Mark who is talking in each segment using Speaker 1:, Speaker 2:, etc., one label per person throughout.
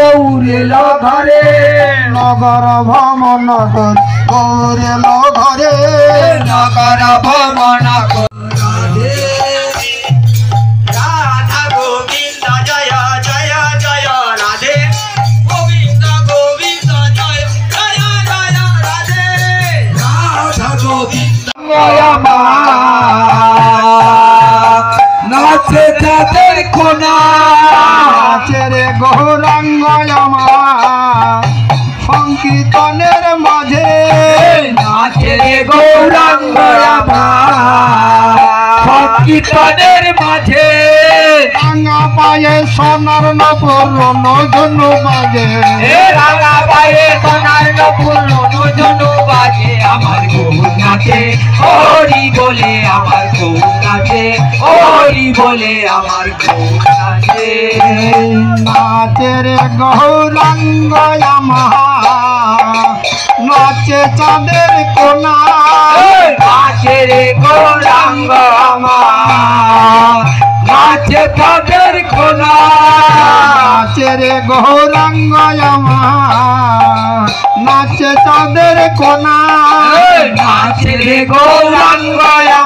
Speaker 1: গৌর এলো ঘরে নগর ভ্রমণ গৌর এলো ঘরে নগর ভ্রমণ রাধে রাধা গোবিন্দ জয় জয় জয় রাধে গোবিন্দ গোবিন্দ জয় জয় জয় রাধে রাধা গোবিন্দ নাচে তাদের কোনা নাচে রে গৌরাঙ্গ সংকীর্তনের মাঝে নাচে রে গৌরাঙ্গ সংকীর্তনের মাঝে রাঙা পায়ে সোনার নপুর নজন বাজে রাঙা পায়ে সোনার নপুর নজন বাজে আমার গৌর নাচে হরি বলে আমার গৌর নাচে হরি বলে আমার গৌর নাচে নাচে রে গৌরাঙ্গ নাচে চাঁদের কোনা নাচে রে গৌরাঙ্গ নাচে চাঁদের কোনা নাচে রে গৌরাঙ্গ নাচে চাঁদের কোনা নাচে রে গৌরাঙ্গ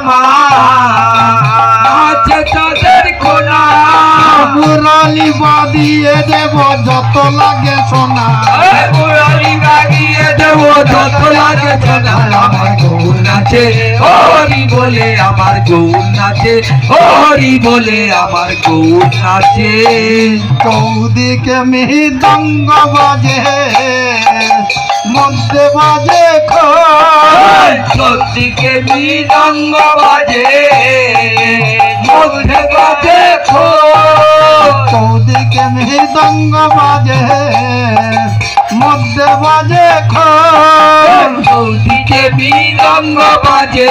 Speaker 1: নাচে চাঁদের কোনা মুরালি বাদিয়ে দেব যত লাগে সোনা মুরালি বাদিয়ে দেব যত লাগে সোনা আমার গৌর নাচে হরি বলে আমার গৌর নাচে হরি বলে আমার গৌর নাচে চৌদিকে মৃদঙ্গ বাজে মধ্যে বাজে খোল চৌদিকে মৃদঙ্গ বাজে মধ্যে বাজে খোল চৌদিকে মৃদঙ্গ বাজে মধ্যে বাজে খোল চৌদিকে মৃদঙ্গ বাজে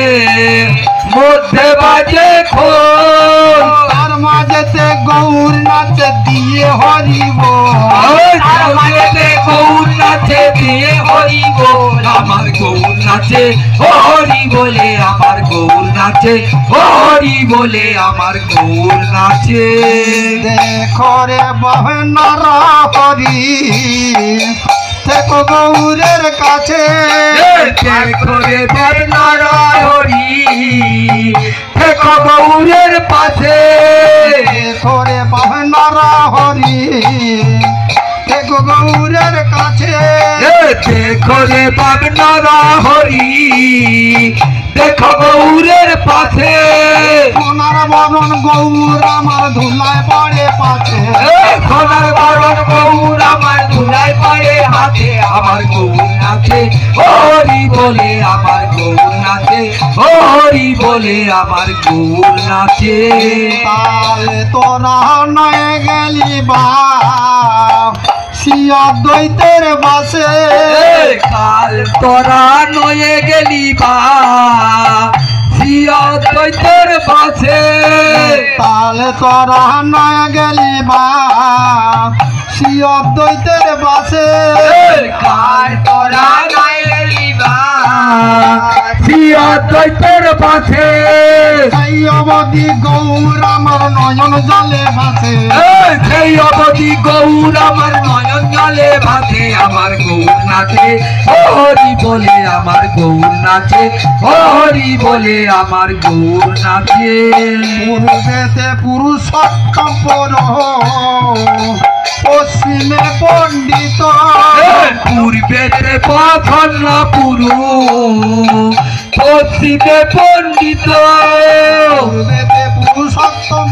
Speaker 1: মধ্যে বাজে খোল তার মাঝেতে গৌর নাচে দিয়ে হরিব তার মাঝেতে গৌর নাচে দিয়ে হরিব আমার গৌর নাচে হরি বলে আমার গৌর নাচে হরি বলে আমার গৌর নাচে দেখো রে বহনারা হরি দেখো গৌরের কাছে দেখো রে বহনারা হরি দেখো গৌরের পাশে দেখো রে বহনারা হরি দেখো গৌরের কাছে দেখো রে বহনারা হরি দেখো গৌরের পাশে সোনার বরণ গৌর আমার ধুলায় পড়ে পাছে সোনার বরণ গৌর আমার ধুলায় পড়ে হাতে আমার গৌর নাচে হরি বলে আমার গৌর নাচে হরি বলে আমার গৌর নাচে তালে তোরা নয় গেলি বা শিয়া দৈতের বাসে কাল তোরা নয়ে গেলি বা শিয়া দৈতের বাসে তালে তোরা নয় গেলি বা শিয়া দৈতের বাসে কাল তোরা নয় গেলি বা শিয়া দৈতের বাসে সেই অবধি গৌর আমার নয়ন জলে ভাসে সেই অবধি গৌর আমার নয়ন জলে ভাসে আমার গৌর নাচে হরি বলে আমার গৌর নাচে হরি বলে আমার গৌর নাচে পূর্বেতে পুরুষোত্তম পশ্চিমে পণ্ডিত পূর্বেতে পাখন্ন পুরুষ পশ্চিমে পণ্ডিত পূর্বেতে পুরুষোত্তম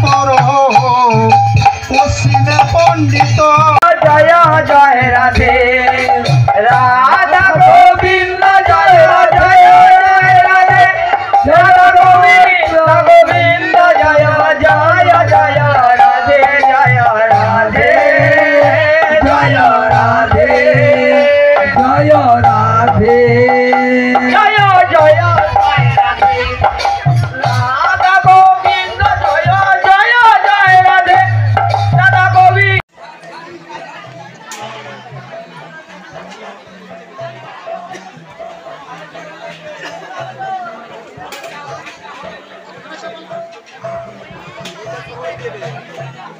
Speaker 1: পশ্চিমে পণ্ডিত জয় জয় রাধে রাধা গোবিন্দ জয় জয় রাধে রাধা গোবিন্দ গোবিন্দ জয় জয় জয় রাধে জয় রাধে জয় রাধে জয় রাধে জয় জয় রাধা গোবিন্দ জয় জয় জয় রাধে রাধা গোবিন্দ
Speaker 2: Thank you.